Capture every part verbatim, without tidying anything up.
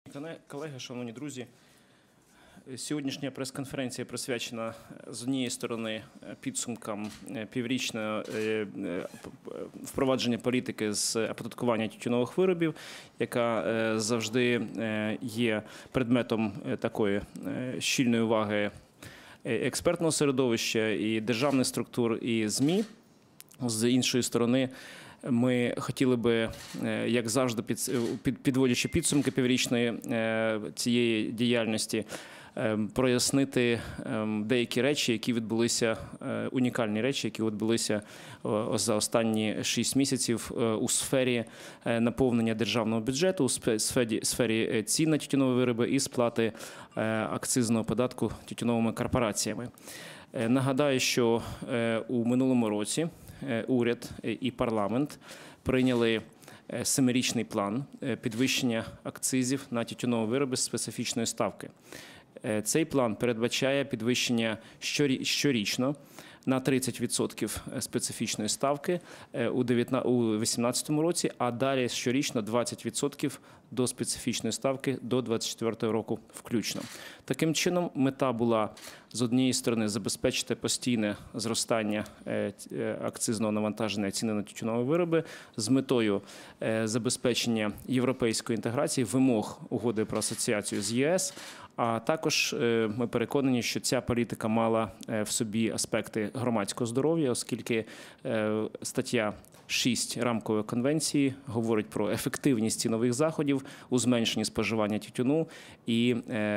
Колеги, шановні друзі, сьогоднішня прес-конференція присвячена, з однієї сторони, підсумкам піврічного впровадження політики з оподаткування тютюнових виробів, яка завжди є предметом такої щільної уваги експертного середовища і державних структур, і ЗМІ. З іншої сторони, ми хотіли би, як завжди, підводячи підсумки піврічної цієї діяльності, прояснити деякі речі, які відбулися, унікальні речі, які відбулися за останні шість місяців у сфері наповнення державного бюджету, у сфері цін на тютюнові вироби і сплати акцизного податку тютюновими корпораціями. Нагадаю, що у минулому році уряд і парламент прийняли семирічний план підвищення акцизів на тютюнові вироби з специфічної ставки. Цей план передбачає підвищення щорічно на тридцять відсотків специфічної ставки у дві тисячі вісімнадцятому році, а далі щорічно двадцять відсотків до специфічної ставки до двадцять четвертого року включно. Таким чином, мета була, з однієї сторони, забезпечити постійне зростання акцизного навантаження ціни на тютюнові вироби з метою забезпечення європейської інтеграції, вимог угоди про асоціацію з ЄС, а також ми переконані, що ця політика мала в собі аспекти громадського здоров'я, оскільки стаття шість рамкової конвенції говорить про ефективність цінових заходів у зменшенні споживання тютюну і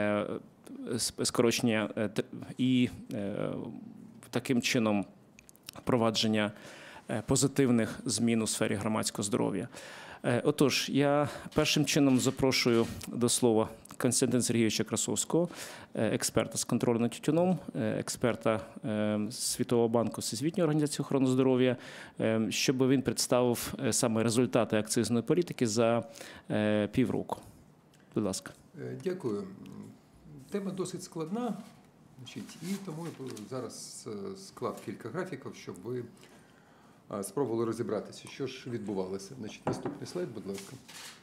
скорочення і таким чином впровадження позитивних змін у сфері громадського здоров'я. Отож, я першим чином запрошую до слова Костянтина Сергійовича Красовського, експерта з контролю над тютюном, експерта Світового банку, Всесвітньої організації охорони здоров'я, щоб він представив саме результати акцизної політики за півроку. Будь ласка. Дякую. Тема досить складна, і тому я зараз склав кілька графіків, щоб ви спробували розібратися, що ж відбувалося. Значить, наступний слайд, будь ласка.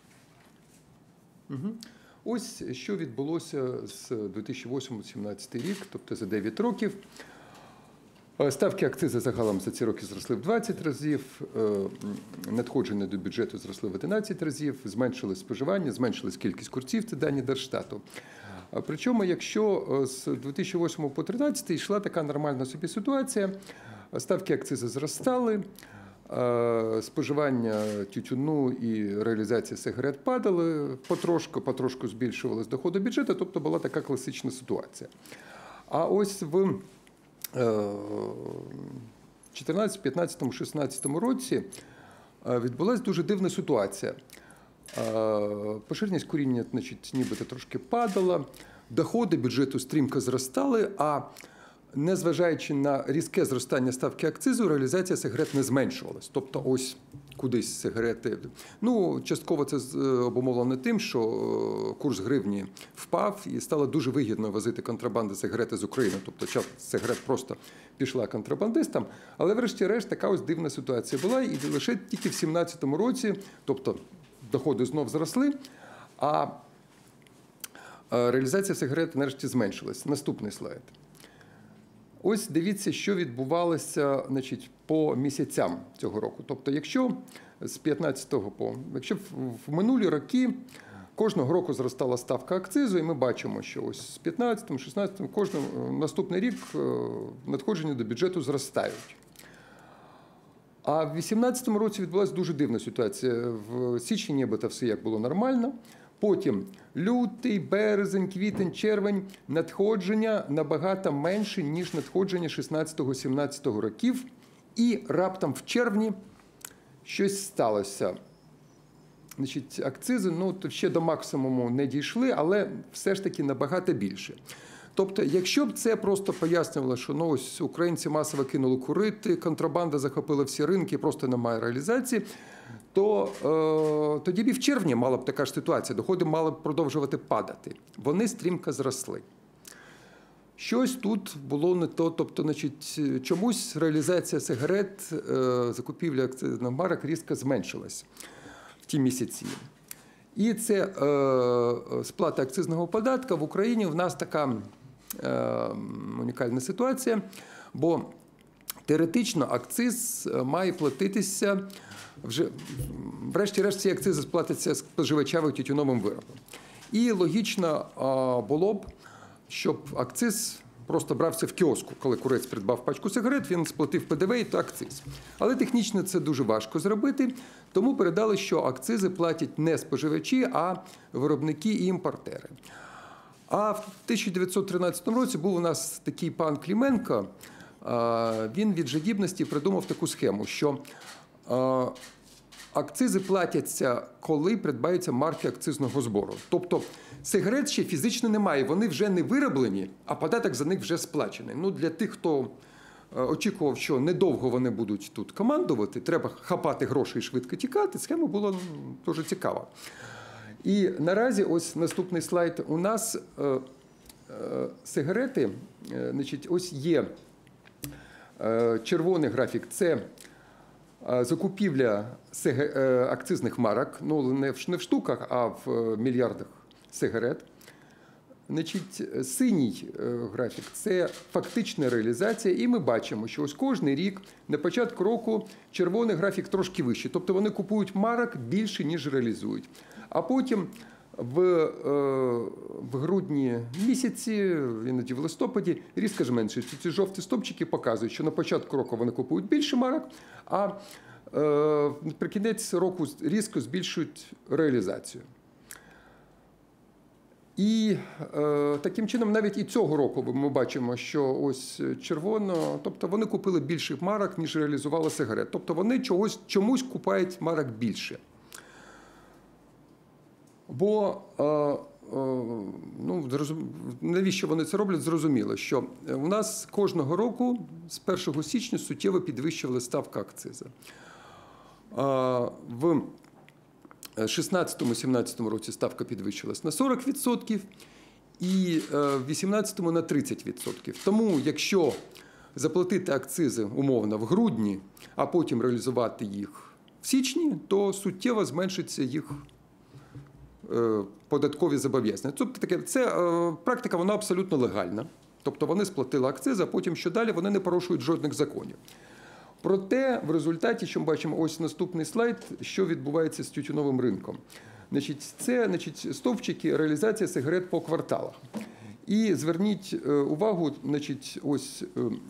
Угу. Ось що відбулося з дві тисячі восьмого по дві тисячі сімнадцятий рік, тобто за дев'ять років. Ставки акцизу загалом за ці роки зросли в двадцять разів, надходження до бюджету зросли в одинадцять разів, зменшилось споживання, зменшилась кількість курців, це дані Держстату. Причому, якщо з дві тисячі восьмого по дві тисячі тринадцятий йшла така нормальна собі ситуація, ставки акцизу зростали, споживання тютюну і реалізація сигарет падали, потрошку, потрошку збільшувалось доходи бюджету, тобто була така класична ситуація. А ось в чотирнадцятому, п'ятнадцятому, шістнадцятому році відбулася дуже дивна ситуація. Поширеність куріння, значить, нібито трошки падала, доходи бюджету стрімко зростали, а незважаючи на різке зростання ставки акцизу, реалізація сигарет не зменшувалась. Тобто ось кудись сигарети. Ну, частково це обумовлено тим, що курс гривні впав і стало дуже вигідно возити контрабанду сигарети з України. Тобто частина сигарет просто пішла контрабандистам. Але врешті-решт така ось дивна ситуація була. І лише тільки в сімнадцятому році, тобто доходи знов зросли, а реалізація сигарет нарешті зменшилась. Наступний слайд. Ось дивіться, що відбувалося, значить, по місяцям цього року. Тобто, якщо з п'ятнадцятого по, якщо в минулі роки кожного року зростала ставка акцизу, і ми бачимо, що ось з п'ятнадцятого, шістнадцятого, кожен наступний рік надходження до бюджету зростають. А в вісімнадцятому році відбулася дуже дивна ситуація. В січні нібито все як було нормально. Потім лютий, березень, квітень, червень – надходження набагато менше, ніж надходження шістнадцятого-сімнадцятого років. І раптом в червні щось сталося. Значить, акцизи, ну, то ще до максимуму не дійшли, але все ж таки набагато більше. Тобто, якщо б це просто пояснювало, що ну, ось українці масово кинули курити, контрабанда захопила всі ринки, просто немає реалізації, то е, тоді б і в червні мала б така ж ситуація, доходи мали б продовжувати падати. Вони стрімко зросли. Щось тут було не то, тобто, значить, чомусь реалізація сигарет, е, закупівля акцизних марок різко зменшилась в ті місяці. І це е, сплата акцизного податку. В Україні в нас така е, унікальна ситуація, бо теоретично акциз має платитися, вже, врешті-решт ці акцизи сплатяться споживачами тютюновим виробом. І логічно е, було б, щоб акциз просто брався в кіоску. Коли курець придбав пачку сигарет, він сплатив Пе Де Ве та акциз. Але технічно це дуже важко зробити, тому передали, що акцизи платять не споживачі, а виробники і імпортери. А в тисяча дев'ятсот тринадцятому році був у нас такий пан Клименко, він від жадібності придумав таку схему, що акцизи платяться, коли придбаються марки акцизного збору. Тобто сигарет ще фізично немає, вони вже не вироблені, а податок за них вже сплачений. Ну, для тих, хто очікував, що недовго вони будуть тут командувати, треба хапати гроші і швидко тікати, схема була дуже цікава. І наразі, ось наступний слайд, у нас е, е, сигарети, е, значить, ось є е, червоний графік, це закупівля акцизних марок, ну не в, не в штуках, а в мільярдах сигарет. Значить, синій графік – це фактична реалізація, і ми бачимо, що ось кожний рік на початку року червоний графік трошки вищий, тобто вони купують марок більше, ніж реалізують. А потім в, в грудні місяці, іноді в листопаді, різко ж менше. Ці жовті стопчики показують, що на початку року вони купують більше марок, а при кінець року різко збільшують реалізацію. І е, таким чином навіть і цього року ми бачимо, що ось червоно, тобто вони купили більше марок, ніж реалізували сигарет. Тобто вони чогось, чомусь купують марок більше. Бо, е, е, ну, навіщо вони це роблять, зрозуміло, що у нас кожного року з першого січня суттєво підвищувала ставка акцизу. Е, в шістнадцятому-сімнадцятому році ставка підвищилась на сорок відсотків і в вісімнадцятому на тридцять відсотків. Тому, якщо заплатити акцизи умовно в грудні, а потім реалізувати їх в січні, то суттєво зменшиться їх податкові зобов'язання. Тобто таке, це практика, вона абсолютно легальна. Тобто вони сплатили акциз, а потім що далі, вони не порушують жодних законів. Проте, в результаті, що ми бачимо, ось наступний слайд, що відбувається з тютюновим ринком. Значить, це значить, стовпчики реалізація сигарет по кварталах. І зверніть увагу, значить, ось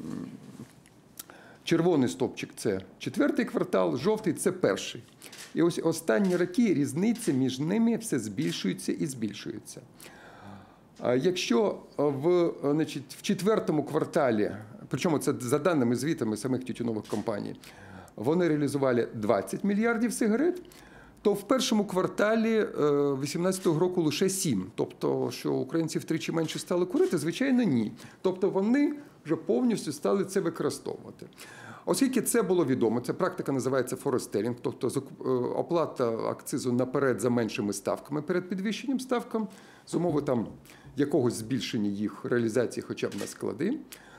червоний стовпчик – це четвертий квартал, жовтий – це перший. І ось останні роки різниця між ними все збільшується і збільшується. Якщо в, значить, в четвертому кварталі, причому це за даними звітами самих тютюнових компаній, вони реалізували двадцять мільярдів сигарет, то в першому кварталі дві тисячі вісімнадцятого року лише сім. Тобто, що українці втричі менше стали курити? Звичайно, ні. Тобто вони вже повністю стали це використовувати. Оскільки це було відомо, ця практика називається форестелінг, тобто оплата акцизу наперед за меншими ставками перед підвищенням ставкам, з умови там якогось збільшення їх реалізації хоча б на склади,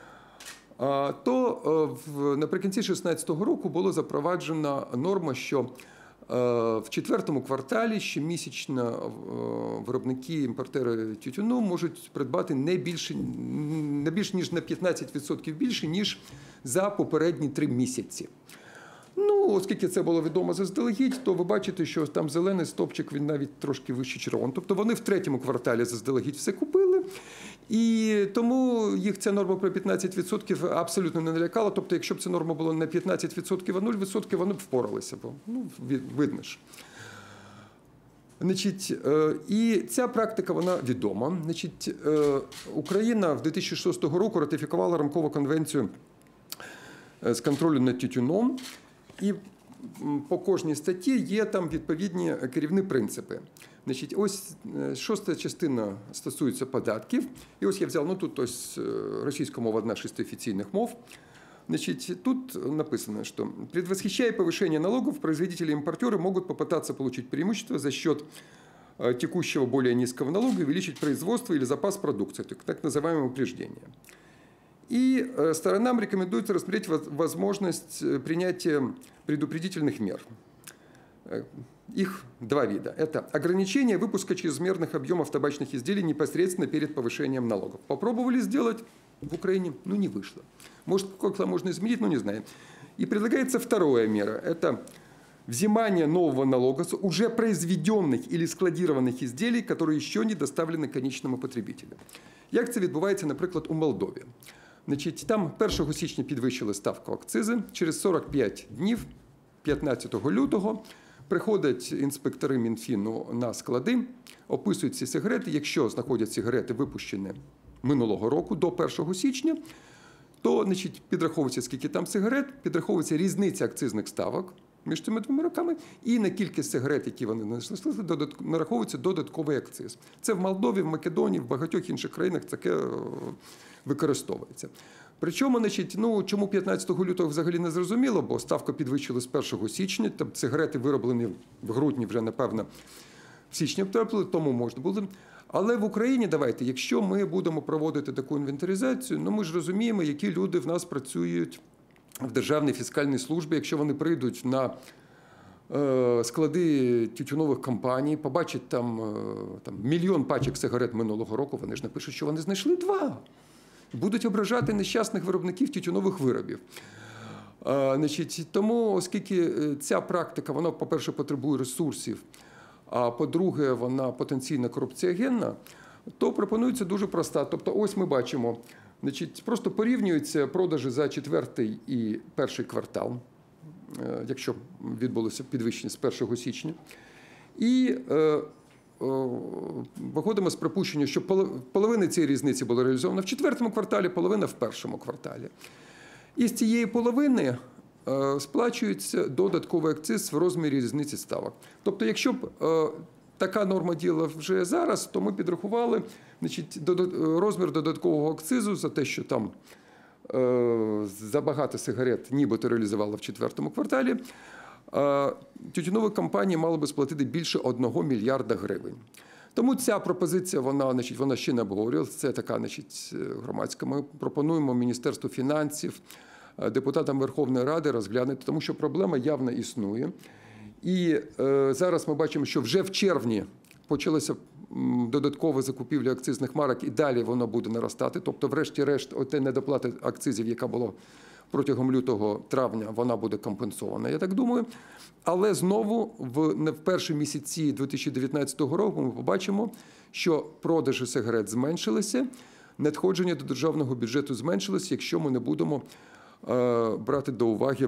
то наприкінці дві тисячі шістнадцятого року було запроваджена норма, що в четвертому кварталі щомісячно виробники, імпортери тютюну можуть придбати не більше, не більш ніж на п'ятнадцять відсотків більше, ніж за попередні три місяці. Ну, оскільки це було відомо заздалегідь, то ви бачите, що там зелений стовпчик, він навіть трошки вище червоного. Тобто вони в третьому кварталі заздалегідь все купили, і тому їх ця норма про п'ятнадцять відсотків абсолютно не налякала. Тобто, якщо б ця норма була не п'ятнадцять відсотків, а нуль відсотків, вони б впоралися. Бо, ну, видно ж. Значить, і ця практика, вона відома. Значить, Україна в дві тисячі шостого року ратифікувала рамкову конвенцію з контролю над тютюном. І по кожній статті є там відповідні керівні принципи. Значить, ось шоста частина стосується податків. І ось я взяв, ну тут ось російська мова одна з шести офіційних мов. Значит, тут написано, что предвосхищая повышение налогов, производители и импортеры могут попытаться получить преимущество за счет текущего более низкого налога, увеличить производство или запас продукции, так называемое упреждение. И сторонам рекомендуется рассмотреть возможность принятия предупредительных мер. их два вида. Это ограничение выпуска чрезмерных объемов табачных изделий непосредственно перед повышением налогов. Попробовали сделать в Украине, ну не вышло. Может, как-то можно изменить, но не знаю. И предлагается вторая мера. Это взимание нового налога с уже произведенных или складированных изделий, которые еще не доставлены конечному потребителю. Як це відбувається, наприклад, у Молдові? Значить, там першого січня підвищили ставку акцизи, через сорок п'ять днів, п'ятнадцятого лютого, приходять інспектори Мінфіну на склади, описують ці сигарети. Якщо знаходять сигарети, випущені минулого року, до першого січня, то значить, підраховується, скільки там сигарет, підраховується різниця акцизних ставок між цими двома роками, і на кількість сигарет, які вони знайшли, нараховується додатковий акциз. Це в Молдові, в Македонії, в багатьох інших країнах таке використовується. Причому, значить, ну, чому п'ятнадцятого лютого взагалі не зрозуміло, бо ставку підвищили з першого січня, там сигарети вироблені в грудні вже, напевно, в січні потрапили, тому можна було. Але в Україні, давайте, якщо ми будемо проводити таку інвентаризацію, ну ми ж розуміємо, які люди в нас працюють в Державній фіскальній службі, якщо вони прийдуть на е, склади тютюнових компаній, побачать там, е, там мільйон пачок сигарет минулого року, вони ж напишуть, що вони знайшли два. Будуть ображати нещасних виробників тютюнових виробів. Е, значить, тому, оскільки ця практика, вона, по-перше, потребує ресурсів, а по-друге, вона потенційно корупціогенна, то пропонується дуже проста. Тобто, ось ми бачимо, значить, просто порівнюються продажі за четвертий і перший квартал, якщо відбулося підвищення з першого січня. І е, е, виходимо з припущення, що половина цієї різниці була реалізована в четвертому кварталі, половина в першому кварталі. І з цієї половини е, сплачується додатковий акциз в розмірі різниці ставок. Тобто, якщо б е, така норма діяла вже зараз, то ми підрахували, значить, розмір додаткового акцизу за те, що там е, забагато сигарет нібито реалізували в четвертому кварталі, е, тютюнові компанії мали би сплатити більше одного мільярда гривень. Тому ця пропозиція, вона, значить, вона ще не обговорювалася, це така, значить, громадська. Ми пропонуємо Міністерству фінансів, депутатам Верховної Ради розглянути, тому що проблема явно існує. І е, зараз ми бачимо, що вже в червні почалася додаткова закупівля акцизних марок, і далі воно буде наростати. Тобто, врешті-решт, оте недоплата акцизів, яка була протягом лютого-травня, вона буде компенсована, я так думаю. Але знову в, в перші місяці дві тисячі дев'ятнадцятого року ми побачимо, що продажі сигарет зменшилися, надходження до державного бюджету зменшилися, якщо ми не будемо е, брати до уваги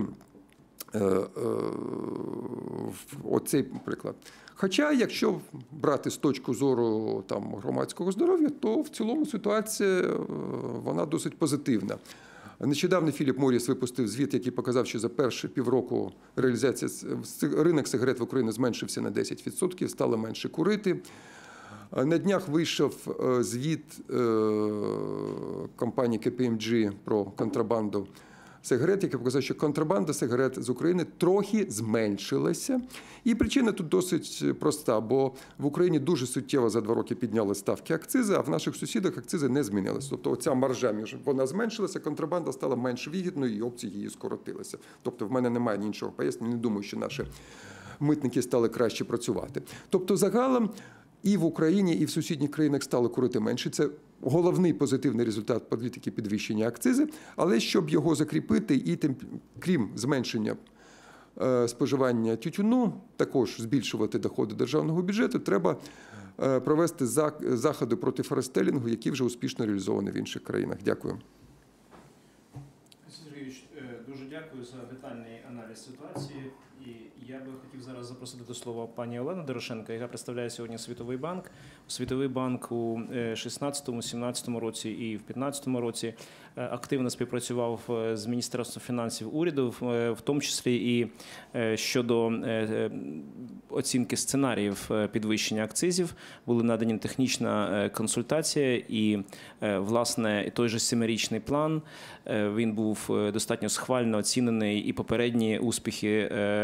оцей приклад. Хоча, якщо брати з точки зору там, громадського здоров'я, то в цілому ситуація вона досить позитивна. Нещодавно Філіп Морріс випустив звіт, який показав, що за перші півроку реалізація ринок сигарет в Україні зменшився на десять відсотків, стало менше курити. На днях вийшов звіт компанії кей пі ем джі про контрабанду сигарет, який показав, що контрабанда сигарет з України трохи зменшилася. І причина тут досить проста, бо в Україні дуже суттєво за два роки підняли ставки акцизи, а в наших сусідах акцизи не змінилися. Тобто оця маржа, вона зменшилася, контрабанда стала менш вигідною і опції її скоротилися. Тобто в мене немає іншого пояснення, не думаю, що наші митники стали краще працювати. Тобто загалом і в Україні, і в сусідніх країнах стало курити менше. Це головний позитивний результат політики підвищення акцизи. Але щоб його закріпити і, тим, крім зменшення е, споживання тютюну, також збільшувати доходи державного бюджету, треба е, провести за, заходи проти форестелінгу, які вже успішно реалізовані в інших країнах. Дякую. Сергійович, дуже дякую за детальний аналіз ситуації. І я би хотів зараз запросити до слова пані Олену Дорошенко, яка представляє сьогодні Світовий банк. Світовий банк у шістнадцятому-сімнадцятому році і в п'ятнадцятому році активно співпрацював з Міністерством фінансів уряду, в тому числі і щодо оцінки сценаріїв підвищення акцизів. Була надана технічна консультація і, власне, той же семирічний план, він був достатньо схвально оцінений, і попередні успіхи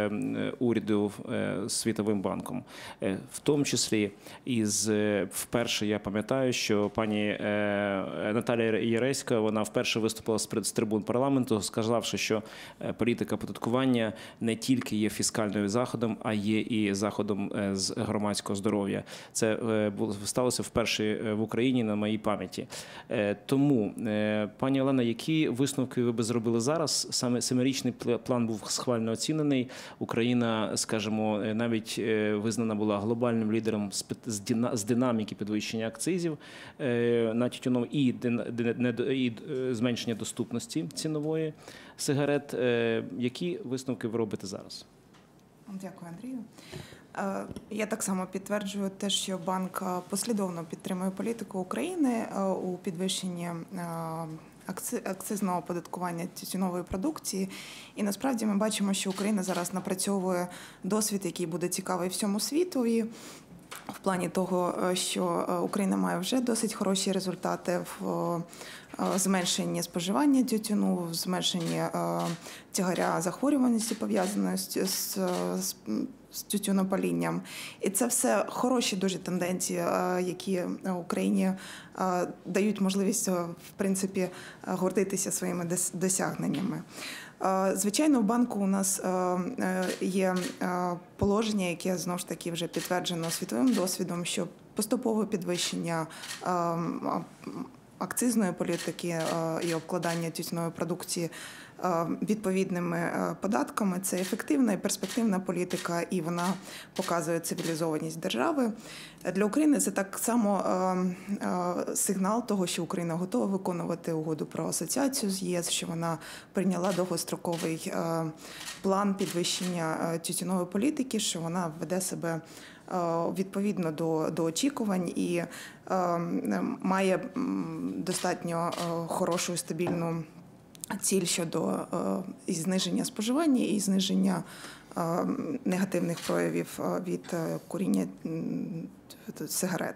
уряду Світовим банком. В тому числі із вперше я пам'ятаю, що пані Наталія Яреська, вона вперше виступила з трибун парламенту, сказавши, що політика оподаткування не тільки є фіскальним заходом, а є і заходом з громадського здоров'я. Це сталося вперше в Україні на моїй пам'яті. Тому, пані Олена, які висновки ви би зробили зараз? Саме семирічний план був схвально оцінений. Україна, скажімо, навіть визнана була глобальним лідером з динаміки підвищення акцизів на тютюнові і, і зменшення доступності цінової сигарет. Які висновки ви робите зараз? Дякую, Андрію. Я так само підтверджую те, що банк послідовно підтримує політику України у підвищенні акцизного оподаткування тютюнової продукції. І насправді ми бачимо, що Україна зараз напрацьовує досвід, який буде цікавий всьому світу. І в плані того, що Україна має вже досить хороші результати в зменшенні споживання тютюну, в зменшенні тягаря захворюваності, пов'язаної з, з, з тютюнопалінням. І це все хороші дуже тенденції, які Україні дають можливість, в принципі, гордитися своїми досягненнями. Звичайно, в банку у нас є положення, яке, знову ж таки, вже підтверджено світовим досвідом, що поступове підвищення акцизної політики і обкладання тютюнової продукції відповідними податками – це ефективна і перспективна політика, і вона показує цивілізованість держави. Для України це так само сигнал того, що Україна готова виконувати угоду про асоціацію з ЄС, що вона прийняла довгостроковий план підвищення тютюнової політики, що вона веде себе відповідно до, до очікувань і має достатньо хорошу і стабільну ціль щодо і зниження споживання, і зниження негативних проявів від куріння сигарет.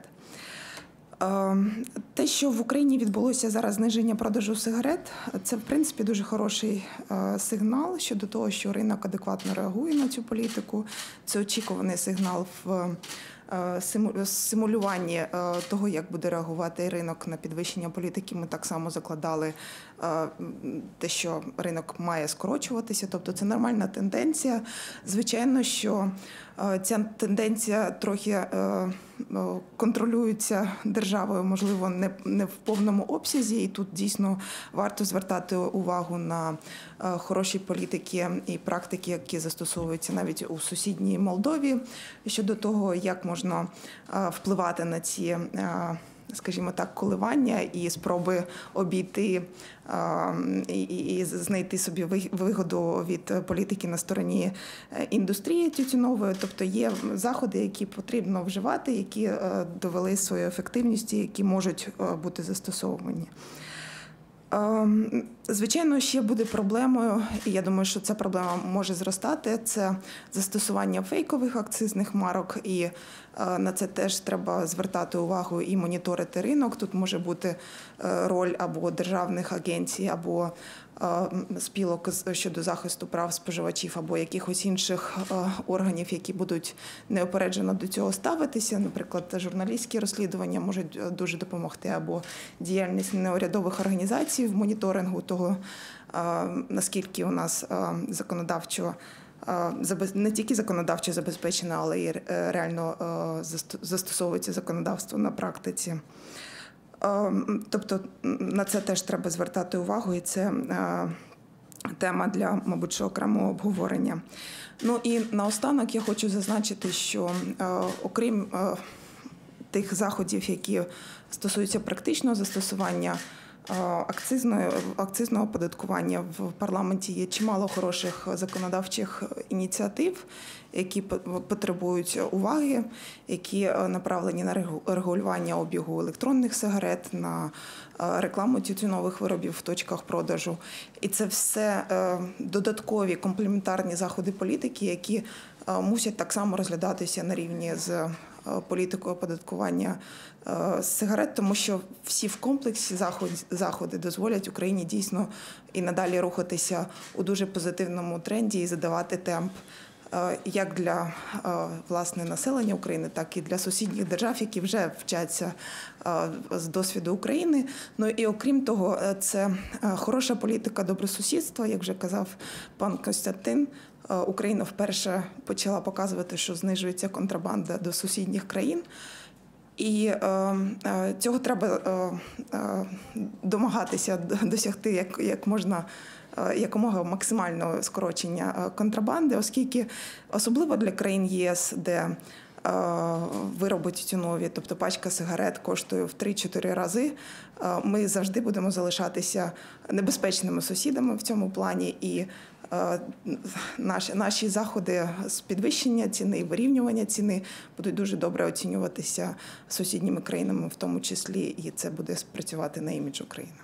Те, що в Україні відбулося зараз зниження продажу сигарет, це, в принципі, дуже хороший сигнал щодо того, що ринок адекватно реагує на цю політику. Це очікуваний сигнал в симулюванні того, як буде реагувати ринок на підвищення політики. Ми так само закладали те, що ринок має скорочуватися, тобто це нормальна тенденція. Звичайно, що ця тенденція трохи контролюється державою, можливо, не, не в повному обсязі, і тут дійсно варто звертати увагу на хороші політики і практики, які застосовуються навіть у сусідній Молдові, щодо того, як можна впливати на ці, скажімо так, коливання і спроби обійти і, і, і знайти собі вигоду від політики на стороні індустрії тютюнової. Тобто є заходи, які потрібно вживати, які довели свою ефективність і які можуть бути застосовані. Звичайно, ще буде проблемою, і я думаю, що ця проблема може зростати, це застосування фейкових акцизних марок, і на це теж треба звертати увагу і моніторити ринок. Тут може бути роль або державних агенцій, або спілок щодо захисту прав споживачів, або якихось інших органів, які будуть неупереджено до цього ставитися. Наприклад, журналістські розслідування можуть дуже допомогти, або діяльність неурядових організацій в моніторингу того, наскільки у нас законодавчо, не тільки законодавчо забезпечено, але й реально застосовується законодавство на практиці. Тобто на це теж треба звертати увагу, і це тема для, мабуть, окремого обговорення. Ну і наостанок я хочу зазначити, що окрім тих заходів, які стосуються практичного застосування акцизної, акцизного оподаткування, в парламенті є чимало хороших законодавчих ініціатив, які потребують уваги, які направлені на регулювання обігу електронних сигарет, на рекламу тютюнових виробів в точках продажу. І це все додаткові комплементарні заходи політики, які мусять так само розглядатися на рівні з політикою оподаткування сигарет, тому що всі в комплексі заходи дозволять Україні дійсно і надалі рухатися у дуже позитивному тренді і задавати темп як для власне населення України, так і для сусідніх держав, які вже вчаться з досвіду України. Ну і окрім того, це хороша політика добросусідства, як вже казав пан Костянтин. Україна вперше почала показувати, що знижується контрабанда до сусідніх країн. І е, цього треба е, е, домагатися, досягти як, як можна, е, якомога максимального скорочення контрабанди, оскільки особливо для країн ЄС, де е, вироби тютюнові, тобто пачка сигарет коштує в три-чотири рази, е, ми завжди будемо залишатися небезпечними сусідами в цьому плані. І Наші, наші заходи з підвищення ціни і вирівнювання ціни будуть дуже добре оцінюватися сусідніми країнами, в тому числі, і це буде спрацювати на імідж України.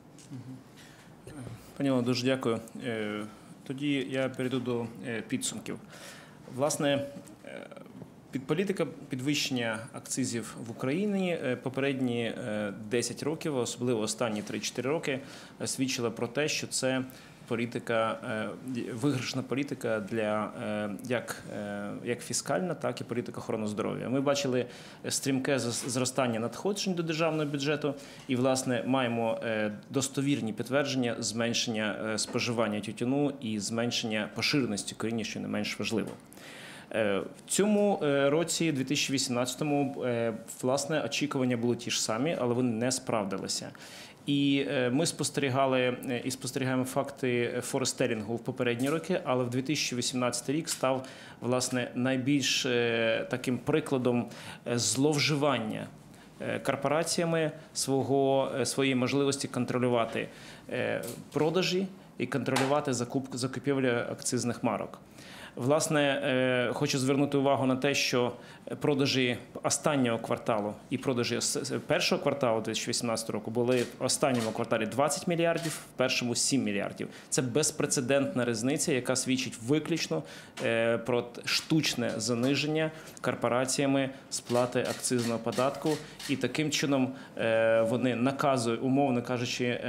Пані Олено, дуже дякую. Тоді я перейду до підсумків. Власне, під політика підвищення акцизів в Україні попередні десять років, особливо останні три-чотири роки, свідчила про те, що це політика, виграшна політика для як, як фіскальна, так і політика охорони здоров'я. Ми бачили стрімке зростання надходжень до державного бюджету і, власне, маємо достовірні підтвердження зменшення споживання тютюну і зменшення поширеності куріння, що не менш важливо. В цьому році, дві тисячі вісімнадцятому, власне, очікування були ті ж самі, але вони не справдилися. І ми спостерігали і спостерігаємо факти форестерінгу в попередні роки, але в дві тисячі вісімнадцятий рік став, власне, найбільш таким прикладом зловживання корпораціями свого, своєї можливості контролювати продажі і контролювати закуп, закупівлю акцизних марок. Власне, хочу звернути увагу на те, що продажі останнього кварталу і продажі першого кварталу дві тисячі вісімнадцятого року були в останньому кварталі двадцять мільярдів, в першому сім мільярдів. Це безпрецедентна різниця, яка свідчить виключно про штучне заниження корпораціями сплати акцизного податку. І таким чином вони наказують, умовно кажучи,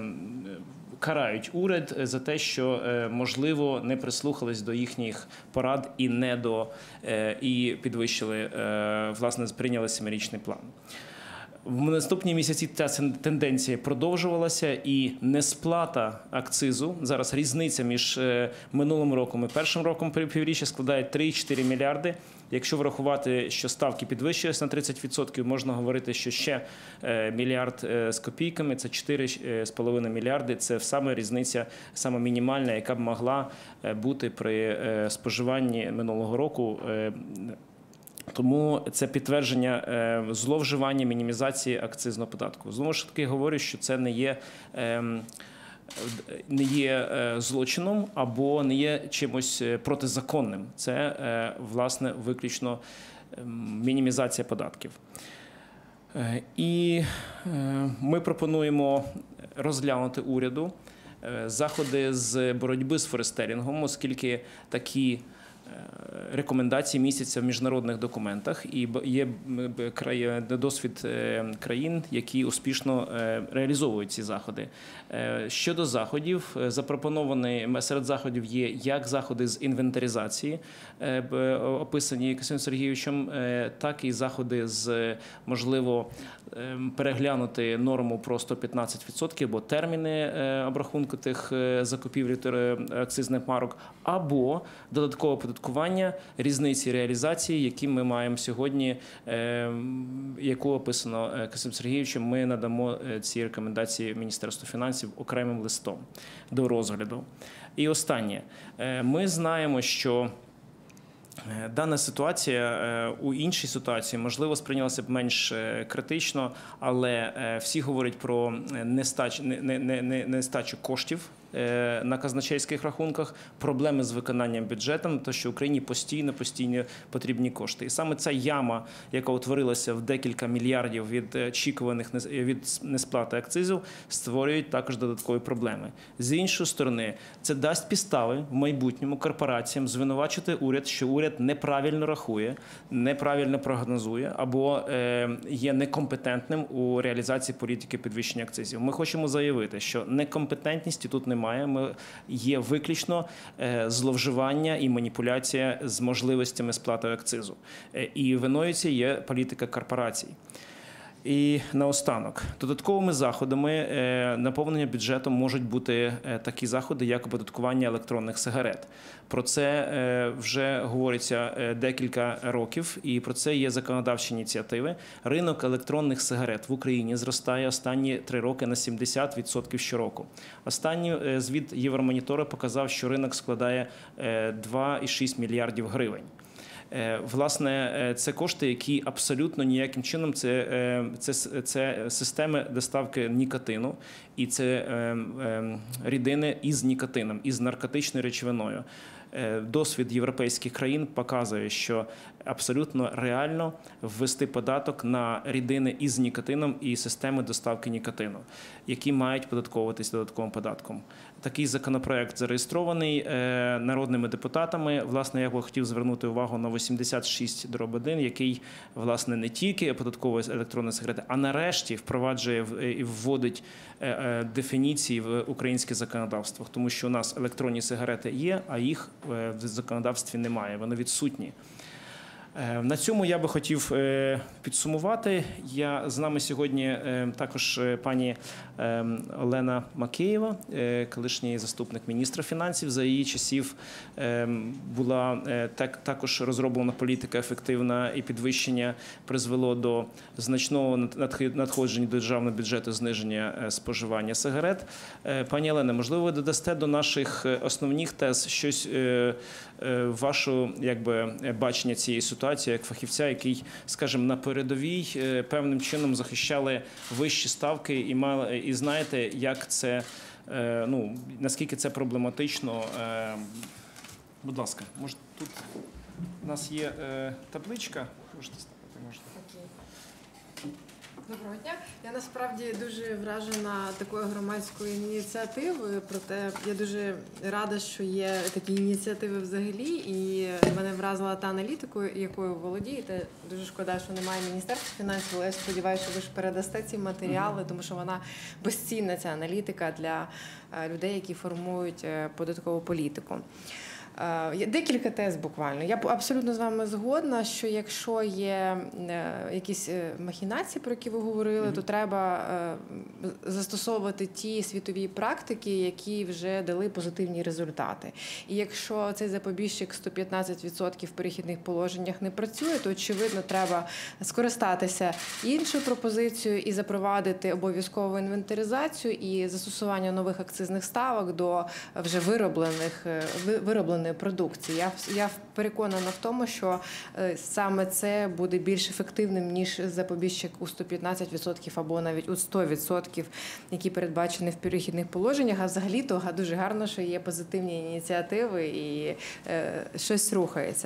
карають уряд за те, що, можливо, не прислухались до їхніх порад і не до і підвищили, власне, прийняли семирічний план. В наступні місяці ця тенденція продовжувалася, і несплата акцизу, зараз різниця між минулим роком і першим роком півріччя складає три-чотири мільярди. Якщо врахувати, що ставки підвищилися на тридцять відсотків, можна говорити, що ще мільярд з копійками, це чотири з половиною мільярди, це саме різниця, саме мінімальна, яка б могла бути при споживанні минулого року. Тому це підтвердження зловживання, мінімізації акцизного податку. Знову ж таки говорю, що це не є, не є злочином або не є чимось протизаконним. Це, власне, виключно мінімізація податків. І ми пропонуємо розглянути уряду заходи з боротьби з форестерінгом, оскільки такі рекомендації містяться в міжнародних документах, і є досвід країн, які успішно реалізовують ці заходи. Щодо заходів, запропоновані серед заходів є як заходи з інвентаризації, описані Костянтином Сергійовичем, так і заходи з, можливо, переглянути норму про сто п'ятнадцять відсотків, або терміни обрахунку тих закупівлі акцизних марок, або додаткове оподаткування різниці реалізації, які ми маємо сьогодні, яку описано Костянтином Сергійовичем. Ми надамо ці рекомендації Міністерству фінансів окремим листом до розгляду. І останнє. Ми знаємо, що дана ситуація у іншій ситуації, можливо, сприйнялася б менш критично, але всі говорять про нестачу, не, не, не, нестачу коштів на казначейських рахунках, проблеми з виконанням бюджетом, то що Україні постійно, постійно потрібні кошти. І саме ця яма, яка утворилася в декілька мільярдів від очікуваних від несплати акцизів, створюють також додаткові проблеми. З іншої сторони, це дасть підстави в майбутньому корпораціям звинувачити уряд, що уряд неправильно рахує, неправильно прогнозує або є некомпетентним у реалізації політики підвищення акцизів. Ми хочемо заявити, що некомпетентності тут немає. немає. Ми, є виключно зловживання і маніпуляція з можливостями сплати акцизу. І виною цієї є політика корпорацій. І наостанок, додатковими заходами наповнення бюджету можуть бути такі заходи, як оподаткування електронних сигарет. Про це вже говориться декілька років, і про це є законодавчі ініціативи. Ринок електронних сигарет в Україні зростає останні три роки на сімдесят відсотків щороку. Останній звіт Євромонітора показав, що ринок складає два цілих шість мільярдів гривень. Власне, це кошти, які абсолютно ніяким чином це, це, це системи доставки нікотину, і це рідини із нікотином, із наркотичною речовиною. Досвід європейських країн показує, що абсолютно реально ввести податок на рідини із нікотином і системи доставки нікотину, які мають податковуватись додатковим податком. Такий законопроект зареєстрований народними депутатами. Власне, я б хотів звернути увагу на вісімдесят шість дроб один, який, власне, не тільки оподатковує електронні сигарети, а нарешті впроваджує і вводить дефініції в українське законодавство. Тому що у нас електронні сигарети є, а їх в законодавстві немає, вони відсутні. На цьому я би хотів підсумувати. Я, з нами сьогодні також пані Олена Макеєва, колишній заступник міністра фінансів. За її часів була так, також розроблена політика ефективна, і підвищення призвело до значного надходження до державного бюджету, зниження споживання сигарет. Пані Олена, можливо, ви додасте до наших основних тез щось, ваше якби, бачення цієї ситуації, як фахівця, який, скажімо, на передовій певним чином захищали вищі ставки і мали, і знаєте, як це, ну, наскільки це проблематично. Будь ласка, може тут у нас є табличка, можете ставити, можете. Доброго дня. Я насправді дуже вражена такою громадською ініціативою, проте я дуже рада, що є такі ініціативи взагалі, і мене вразила та аналітика, якою володієте. Дуже шкода, що немає Міністерства фінансів, але я сподіваюся, що ви ж передасте ці матеріали, тому що вона безцінна, ця аналітика, для людей, які формують податкову політику. Декілька тез буквально. Я абсолютно з вами згодна, що якщо є якісь махінації, про які ви говорили, то треба застосовувати ті світові практики, які вже дали позитивні результати. І якщо цей запобіжник сто п'ятнадцять відсотків в перехідних положеннях не працює, то, очевидно, треба скористатися іншою пропозицією і запровадити обов'язкову інвентаризацію і застосування нових акцизних ставок до вже вироблених, вироблених продукції. Я, я переконана в тому, що саме це буде більш ефективним, ніж запобіжник у сто п'ятнадцять відсотків або навіть у сто відсотків, які передбачені в перехідних положеннях. А взагалі-то дуже гарно, що є позитивні ініціативи і е, щось рухається.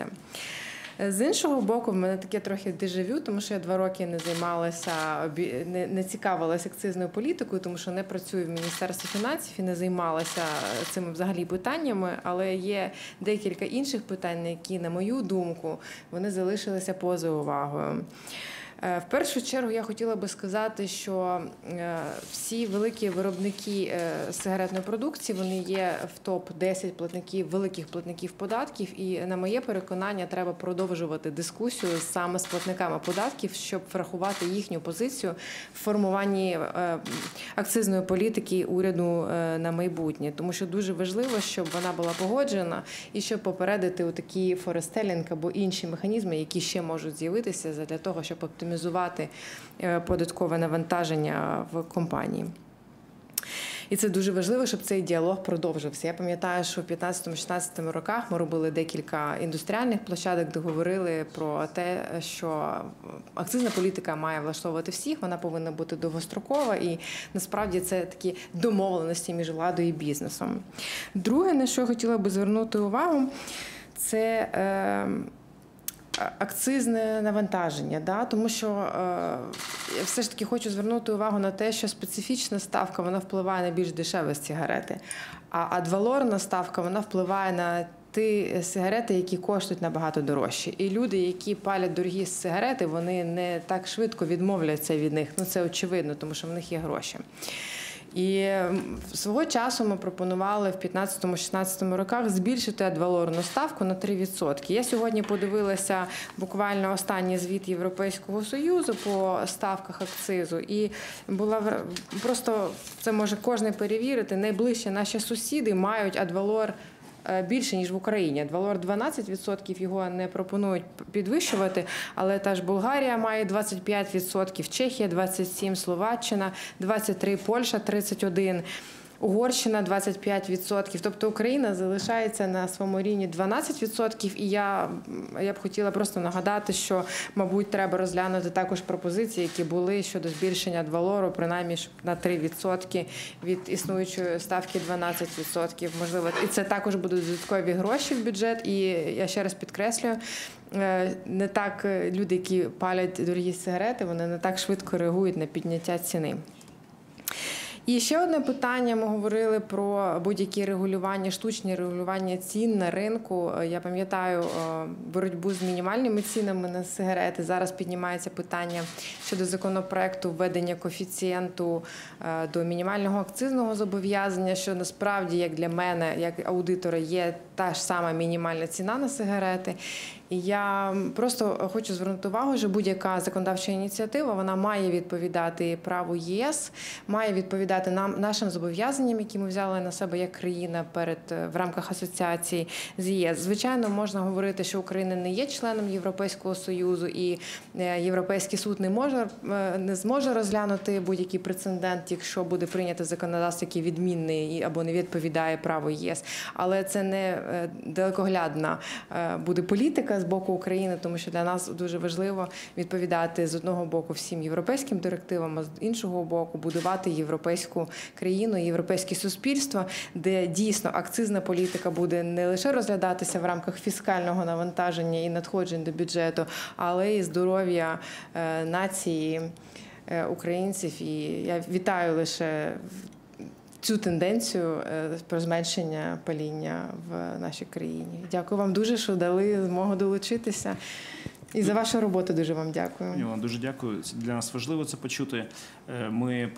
З іншого боку, в мене таке трохи дежавю, тому що я два роки не займалася, не, не цікавилася акцизною політикою, тому що не працюю в Міністерстві фінансів і не займалася цими взагалі питаннями, але є декілька інших питань, які, на мою думку, вони залишилися поза увагою. В першу чергу я хотіла би сказати, що всі великі виробники сигаретної продукції, вони є в топ десять платників, великих платників податків, і, на моє переконання, треба продовжувати дискусію саме з платниками податків, щоб врахувати їхню позицію в формуванні акцизної політики уряду на майбутнє. Тому що дуже важливо, щоб вона була погоджена і щоб попередити отакі форестелінг або інші механізми, які ще можуть з'явитися для того, щоб оптимізувати оптимізувати податкове навантаження в компанії. І це дуже важливо, щоб цей діалог продовжився. Я пам'ятаю, що в п'ятнадцятому-шістнадцятому роках ми робили декілька індустріальних площадок, де говорили про те, що акцизна політика має влаштовувати всіх, вона повинна бути довгострокова, і насправді це такі домовленості між владою і бізнесом. Друге, на що я хотіла би звернути увагу, це е, акцизне навантаження, да? Тому що е, я все ж таки хочу звернути увагу на те, що специфічна ставка, вона впливає на більш дешеві сигарети, а адвалорна ставка, вона впливає на ті сигарети, які коштують набагато дорожче. І люди, які палять дорогі сигарети, вони не так швидко відмовляться від них. Ну, це очевидно, тому що в них є гроші. І м, свого часу ми пропонували в п'ятнадцятому-шістнадцятому роках збільшити адвалорну ставку на три відсотки. Я сьогодні подивилася буквально останній звіт Європейського Союзу по ставках акцизу, і була вр- просто, це може кожен перевірити, найближче наші сусіди мають адвалор е, більше, ніж в Україні. Адвалор дванадцять відсотків, його не пропонують підвищувати, але та ж Болгарія має двадцять п'ять відсотків, Чехія двадцять сім відсотків, Словаччина двадцять три відсотки, Польща тридцять один відсоток. Угорщина двадцять п'ять відсотків. Тобто Україна залишається на своєму рівні дванадцять відсотків. І я, я б хотіла просто нагадати, що, мабуть, треба розглянути також пропозиції, які були щодо збільшення адвалору, принаймні щоб на три відсотки від існуючої ставки дванадцять відсотків. Можливо, і це також будуть додаткові гроші в бюджет. І я ще раз підкреслюю, не так люди, які палять дорогі сигарети, вони не так швидко реагують на підняття ціни. І ще одне питання. Ми говорили про будь-які регулювання, штучні регулювання цін на ринку. Я пам'ятаю боротьбу з мінімальними цінами на сигарети. Зараз піднімається питання щодо законопроекту введення коефіцієнту до мінімального акцизного зобов'язання, що насправді, як для мене, як аудитора, є та ж сама мінімальна ціна на сигарети. І я просто хочу звернути увагу, що будь-яка законодавча ініціатива, вона має відповідати праву ЄС, має відповідати нам, нашим зобов'язанням, які ми взяли на себе як країна перед, в рамках асоціації з ЄС. Звичайно, можна говорити, що Україна не є членом Європейського Союзу, і Європейський суд не може, не зможе розглянути будь-який прецедент, якщо буде прийнято законодавство, яке відмінне або не відповідає праву ЄС. Але це не далекоглядна буде політика з боку України, тому що для нас дуже важливо відповідати з одного боку всім європейським директивам, а з іншого боку будувати європейську країну, європейське суспільство, де дійсно акцизна політика буде не лише розглядатися в рамках фіскального навантаження і надходжень до бюджету, але й здоров'я нації українців. І я вітаю лише цю тенденцію про зменшення паління в нашій країні. Дякую вам дуже, що дали змогу долучитися. І за вашу роботу дуже вам дякую. Я вам дуже дякую. Для нас важливо це почути. Ми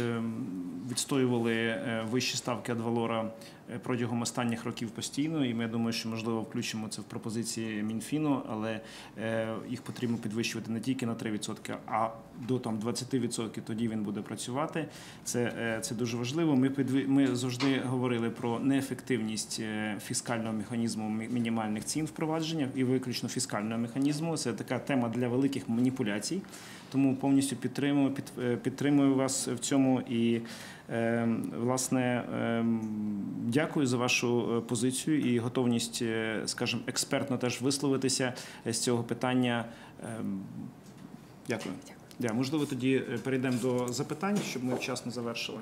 відстоювали вищі ставки адвалора протягом останніх років постійно, і я думаю, що, можливо, включимо це в пропозиції Мінфіну, але їх потрібно підвищувати не тільки на три відсотки, а до там, двадцять відсотків, тоді він буде працювати. Це, це дуже важливо. Ми, підв... Ми завжди говорили про неефективність фіскального механізму мінімальних цін впровадження і виключно фіскального механізму. Це така тема для великих маніпуляцій. Тому повністю підтримую, під, підтримую вас в цьому і, е, власне, е, дякую за вашу позицію і готовність, скажімо, експертно теж висловитися з цього питання. Е, дякую. Да, можливо, тоді перейдемо до запитань, щоб ми вчасно завершили.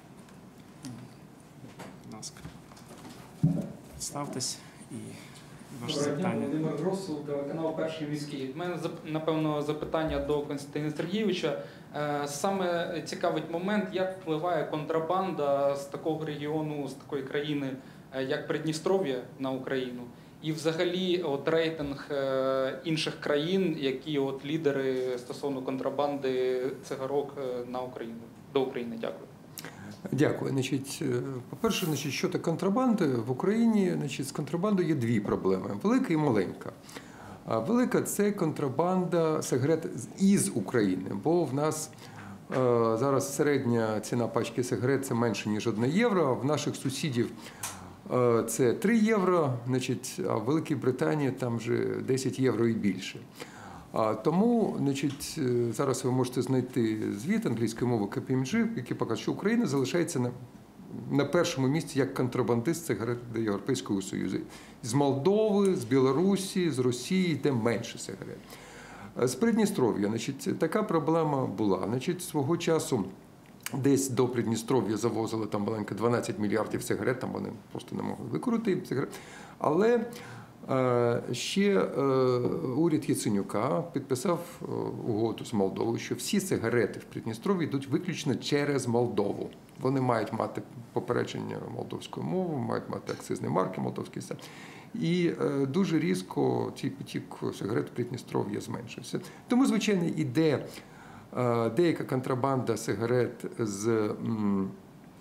Будь ласка. Представтесь і ваше запитання. Володимир Гросул, телеканал «Перший міський». У мене, напевно, запитання до Костянтина Сергійовича. Саме цікавить момент, як впливає контрабанда з такого регіону, з такої країни, як Придністров'я, на Україну. І взагалі от рейтинг інших країн, які от лідери стосовно контрабанди цигарок на Україну, до України. Дякую. Дякую. Значить, по-перше, значить, щодо контрабанди в Україні, значить, з контрабандою є дві проблеми – велика і маленька. Велика – це контрабанда сигарет із України, бо в нас е, зараз середня ціна пачки сигарет – це менше, ніж одне євро, а в наших сусідів е, це три євро, значить, а в Великій Британії там вже десять євро і більше. А тому, значить, зараз ви можете знайти звіт англійської мови кей пі ем джі, який показує, що Україна залишається на, на першому місці як контрабандист сигарет до Європейського Союзу. З Молдови, з Білорусі, з Росії йде менше сигарет. З Придністров'я, значить, така проблема була. Значить, свого часу десь до Придністров'я завозили там маленько дванадцять мільярдів сигарет, там вони просто не могли викрути сигарет. Але ще уряд Яценюка підписав угоду з Молдовою, що всі сигарети в Придністров'ї йдуть виключно через Молдову. Вони мають мати попередження молдовською мовою, мають мати акцизні марки молдовські. І дуже різко цей потік сигарет в Придністров'ї зменшився. Тому, звичайно, іде деяка контрабанда сигарет з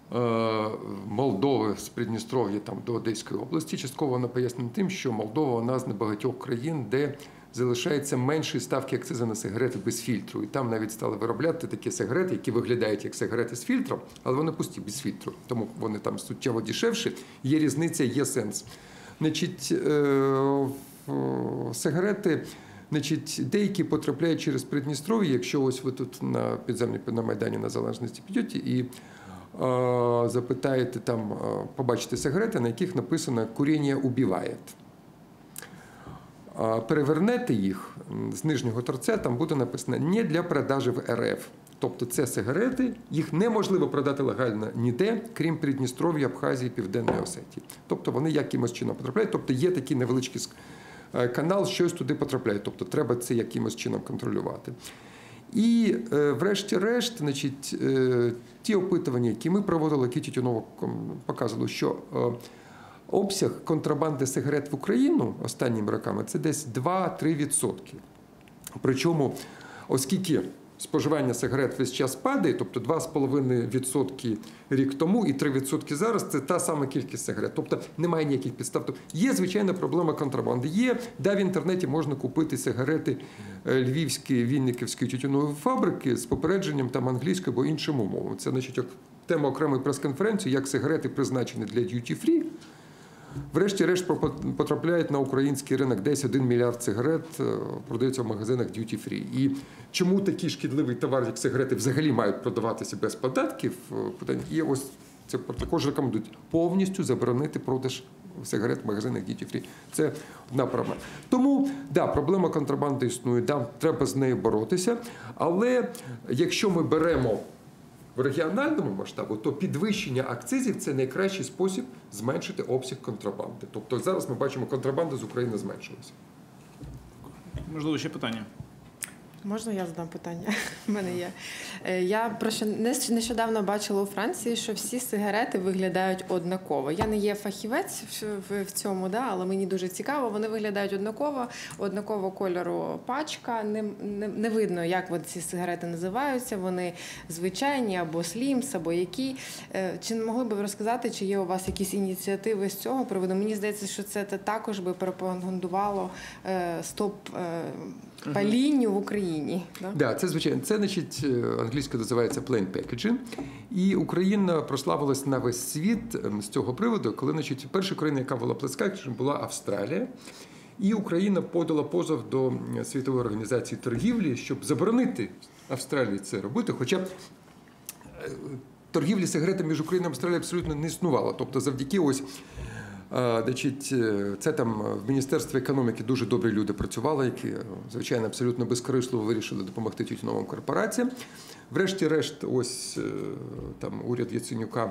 Молдови з Придністров'я там, до Одеської області. Частково вона пояснена тим, що Молдова одна з небагатьох країн, де залишається менші ставки акцизу на сигарети без фільтру. І там навіть стали виробляти такі сигарети, які виглядають як сигарети з фільтром, але вони пусті, без фільтру. Тому вони там суттєво дешевші. Є різниця, є сенс. Значить, сигарети, значить, деякі потрапляють через Придністров'я, якщо ось ви тут на підземній на Майдані Незалежності підете і запитаєте, там, побачите сигарети, на яких написано «Куріння убиває». Перевернете їх з нижнього торця, там буде написано «Не для продажі в РФ». Тобто це сигарети, їх неможливо продати легально ніде, крім Придністров'я, Абхазії, Південної Осетії. Тобто вони якимось чином потрапляють, тобто є такий невеличкий канал, щось туди потрапляє, тобто треба це якимось чином контролювати. І, врешті-решт, значить, ті опитування, які ми проводили, які Тютюнова показували, що обсяг контрабанди сигарет в Україну останніми роками – це десь два-три відсотки. Причому, оскільки споживання сигарет весь час падає, тобто два цілих п'ять десятих відсотка рік тому і три відсотки зараз – це та сама кількість сигарет. Тобто немає ніяких підстав. Тобто є, звичайна проблема контрабанди. Є, да, в інтернеті можна купити сигарети Львівської, Вінниківської тютюнової фабрики з попередженням там англійською або іншими мовами. Це, значить, тема окремої прес-конференції, як сигарети призначені для д'юті-фрі, врешті-решт потрапляють на український ринок. Десь один мільярд сигарет продається в магазинах д'юті-фрі. І чому такий шкідливий товар, як сигарети, взагалі мають продаватися без податків? І ось це також рекомендують повністю заборонити продаж сигарет в магазинах д'юті-фрі. Це одна проблема. Тому, да, проблема контрабанди існує, да, треба з нею боротися. Але якщо ми беремо в регіональному масштабу, то підвищення акцизів – це найкращий спосіб зменшити обсяг контрабанди. Тобто зараз ми бачимо, контрабанда з України зменшилася. Можливо, ще питання? Можна я задам питання? У мене є. Я просто нещодавно бачила у Франції, що всі сигарети виглядають однаково. Я не є фахівець в цьому, да, але мені дуже цікаво. Вони виглядають однаково, однакового кольору пачка. Не, не, не видно, як от ці сигарети називаються. Вони звичайні або слімс, або які. Чи не могли б ви розказати, чи є у вас якісь ініціативи з цього приводу? Мені здається, що це також би пропагандувало стоп палінню в Україні. Так, да, це звичайно. Це, значить, англійською називається plain packaging. І Україна прославилась на весь світ з цього приводу, коли, значить, перша країна, яка ввела plain packaging, була Австралія. І Україна подала позов до Світової організації торгівлі, щоб заборонити Австралії це робити. Хоча торгівлі сигаретами між Україною і Австралією абсолютно не існувало. Тобто завдяки ось Значить, це там в Міністерстві економіки дуже добрі люди працювали, які, звичайно, абсолютно безкорисливо вирішили допомогти тютюновим корпораціям. Врешті-решт, ось там уряд Яценюка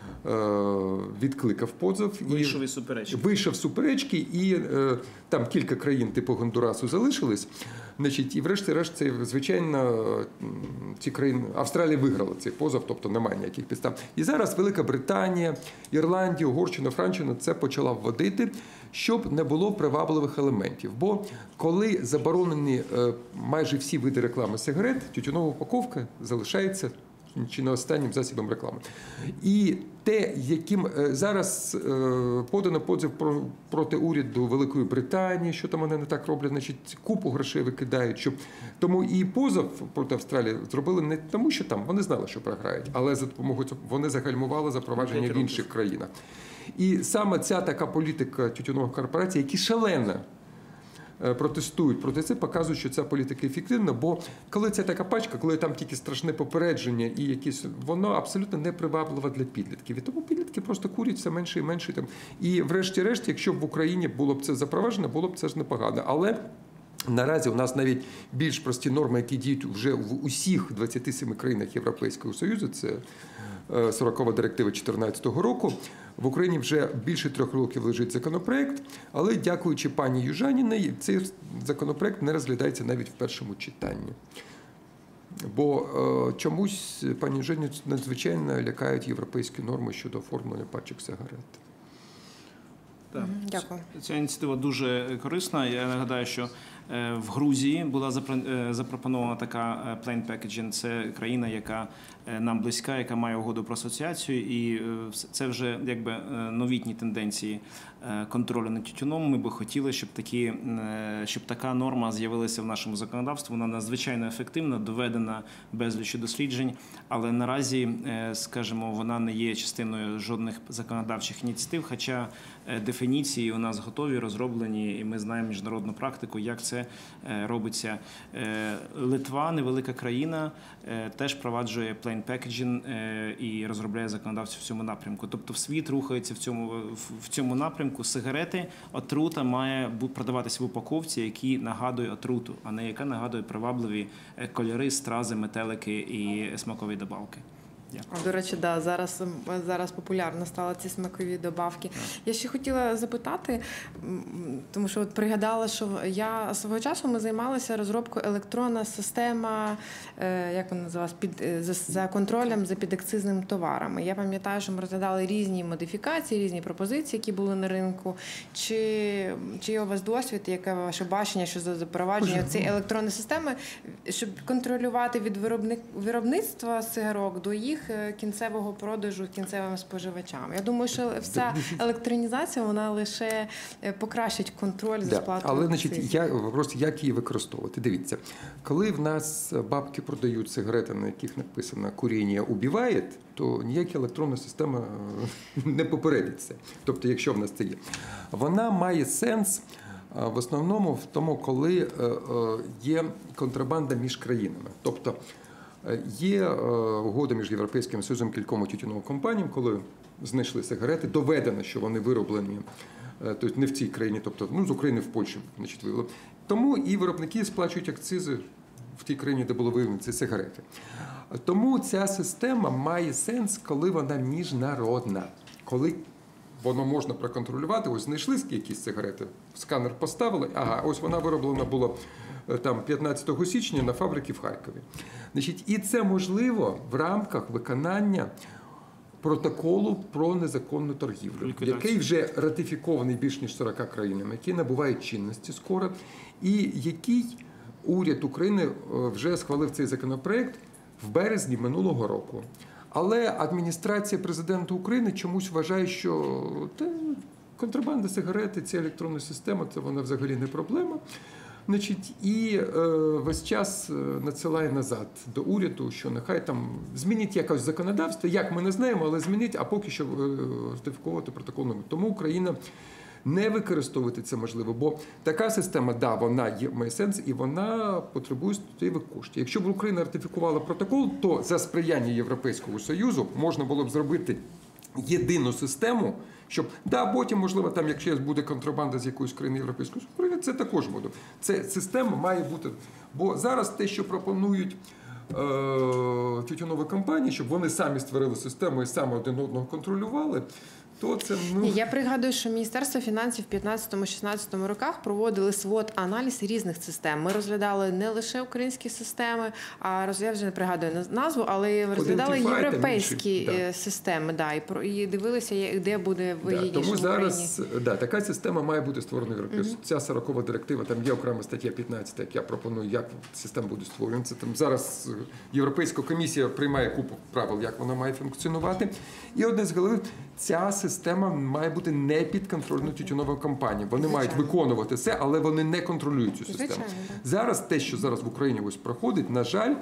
відкликав позов. Вийшов із суперечки. Вийшов з суперечки, і там кілька країн типу Гондурасу залишились. Значить, і врешті-решт, це, звичайно, ці країни, Австралія виграла цей позов, тобто немає ніяких підстав. І зараз Велика Британія, Ірландія, Угорщина, Франція це почала вводити, щоб не було привабливих елементів. Бо коли заборонені майже всі види реклами сигарет, тютюнова упаковка залишається чи не останнім засобом реклами. І те, яким зараз подано позов проти уряду Великої Британії, що там вони не так роблять, значить, купу грошей викидають. Щоб... Тому і позов проти Австралії зробили не тому, що там вони знали, що програють, але за допомогою цього вони загальмували запровадження в інших країнах. І саме ця така політика тютюнових корпорацій, які шалено протестують проти це, показують, що ця політика ефективна, бо коли це така пачка, коли там тільки страшне попередження і якісь, воно абсолютно не привабливо для підлітків. І тому підлітки просто курять все менше і менше. Там. І врешті-решт, якщо б в Україні було б це запроваджено, було б це ж непогано. Але наразі у нас навіть більш прості норми, які діють вже в усіх двадцяти семи країнах Європейського Союзу, це сорокова директива дві тисячі чотирнадцятого року. В Україні вже більше трьох років лежить законопроект, але, дякуючи пані Южаніній, цей законопроект не розглядається навіть в першому читанні. Бо е, чомусь пані Южаніну надзвичайно лякають європейські норми щодо оформлення пачок сигарет. Так. Дякую. Ця ініціатива дуже корисна. Я нагадаю, що В Грузії була запропонована така Plain Packaging. Це країна, яка нам близька, яка має угоду про асоціацію, і це вже якби новітні тенденції контролю над тютюном. Ми би хотіли, щоб такі, щоб така норма з'явилася в нашому законодавстві. Вона надзвичайно ефективна, доведена безліччю досліджень, але наразі, скажімо, вона не є частиною жодних законодавчих ініціатив, хоча дефініції у нас готові, розроблені, і ми знаємо міжнародну практику, як це робиться. Литва, невелика країна, теж впроваджує plain packaging і розробляє законодавців в цьому напрямку. Тобто в світ рухається в цьому, в цьому напрямку. Сигарети, отрута має продаватися в упаковці, які нагадують отруту, а не яка нагадує привабливі кольори, стрази, метелики і смакові добавки. Дякую. До речі, да, зараз, зараз популярно стали ці смакові добавки. Я ще хотіла запитати, тому що от пригадала, що я свого часу ми займалися розробкою електронна система, як вона називалась, під, за, за контролем за підакцизними товарами. Я пам'ятаю, що ми розглядали різні модифікації, різні пропозиції, які були на ринку. Чи, чи є у вас досвід, яке ваше бачення щодо запровадження цієї електронної системи, щоб контролювати від виробник, виробництва цигарок до їх кінцевого продажу кінцевим споживачам? Я думаю, що вся електронізація, вона лише покращить контроль за да, сплатою. Але, значить, я, просто як її використовувати? Дивіться, коли в нас бабки продають сигарети, на яких написано «куріння убиває», то ніяка електронна система не попередить це. Тобто, якщо в нас це є. Вона має сенс в основному в тому, коли є контрабанда між країнами. Тобто, є угода між Європейським Союзом і кількома тютюновими компаніями, коли знайшли сигарети, доведено, що вони вироблені тобто не в цій країні, тобто ну, з України в Польщі, значить, вироблені. Тому і виробники сплачують акцизи в тій країні, де було вироблені ці сигарети. Тому ця система має сенс, коли вона міжнародна, коли воно можна проконтролювати. Ось знайшли якісь сигарети, сканер поставили, ага, ось вона вироблена була там п'ятнадцятого січня на фабриці в Харкові. Значить, і це можливо в рамках виконання протоколу про незаконну торгівлю, який вже ратифікований більш ніж сорока країнами, який набуває чинності скоро, і який уряд України вже схвалив цей законопроект в березні минулого року. Але адміністрація президента України чомусь вважає, що та, контрабанда сигарети, ця електронна система, це вона взагалі не проблема. Значить, і е, весь час надсилає назад до уряду, що нехай там змінить якось законодавство, як ми не знаємо, але змінить, а поки що ратифікувати протокол. Тому Україна не використовувати це можливо, бо така система, да, вона є, має сенс, і вона потребує суттєвих коштів. Якщо б Україна ратифікувала протокол, то за сприяння Європейського Союзу можна було б зробити єдину систему, щоб, да, потім, можливо, там, якщо буде контрабанда з якоїсь країни Європейського Союзу, це також буде. Це система має бути, бо зараз те, що пропонують е- тютюнові компанії, щоб вони самі створили систему і самі один одного контролювали, то це, ну... Я пригадую, що Міністерство фінансів в п'ятнадцятому-шістнадцятому роках проводили свот-аналіз різних систем. Ми розглядали не лише українські системи, а розглядали, вже не пригадую назву, але розглядали європейські да. системи, да, і, про, і дивилися, де буде вигідніше да, тому в Україні. зараз, да, така система має бути створена в Європі. Угу. Ця сорокова директива, там є окрема стаття п'ятнадцята, як я пропоную, як система буде створена. Це там зараз Європейська комісія приймає купу правил, як вона має функціонувати. І одне з головних, ця система має бути не підконтрольною тютюновою компанією. Вони Звичайно. мають виконувати це, але вони не контролюють цю систему. Звичайно. Зараз те, що зараз в Україні ось проходить, на жаль,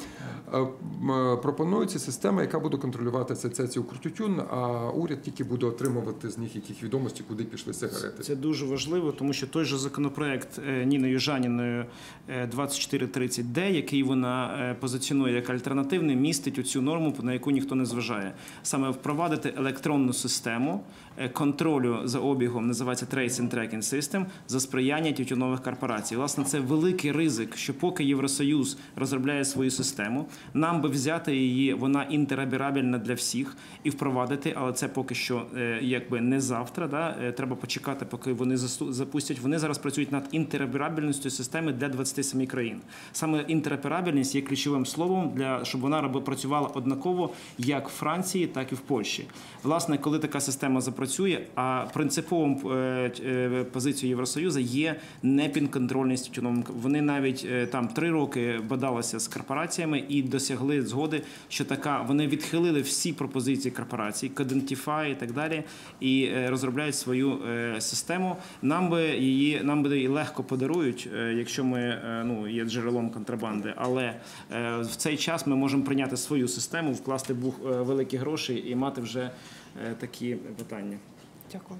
пропонується система, яка буде контролювати асоціацію «Укртютюн», а уряд тільки буде отримувати з них якісь відомості, куди пішли сигарети. Це дуже важливо, тому що той же законопроект Ніни Южаніною двадцять чотири тридцять де, який вона позиціонує як альтернативний, містить оцю норму, на яку ніхто не зважає. Саме впровадити електронну систему контролю за обігом, називається Trace and Tracking System, за сприяння тютюнових корпорацій. Власне, це великий ризик, що поки Євросоюз розробляє свою систему, нам би взяти її, вона інтероперабельна для всіх, і впровадити, але це поки що якби не завтра, да? Треба почекати, поки вони запустять. Вони зараз працюють над інтероперабельністю системи для двадцяти семи країн. Саме інтероперабельність є ключовим словом, для, щоб вона працювала однаково як в Франції, так і в Польщі. Власне, коли така система запрацює. А принциповим е, е, позицією Євросоюзу є непідконтрольність тютюновим. Вони навіть е, там три роки бадалися з корпораціями і досягли згоди, що така вони відхилили всі пропозиції корпорацій, Codentify і так далі, і е, розробляють свою е, систему. Нам би її нам би її легко подарують, е, якщо ми е, ну є джерелом контрабанди, але е, в цей час ми можемо прийняти свою систему, вкласти бух, е, великі гроші і мати вже е, такі питання. Дякую.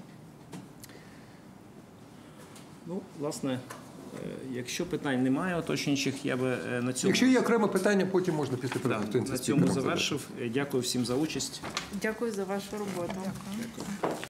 Ну, власне, е, якщо питань немає уточнюючих, я би е, на цьому Якщо є окреме питання, потім можна після да, перерви. на цьому завершив. Дякую всім за участь. Дякую за вашу роботу. Дякую.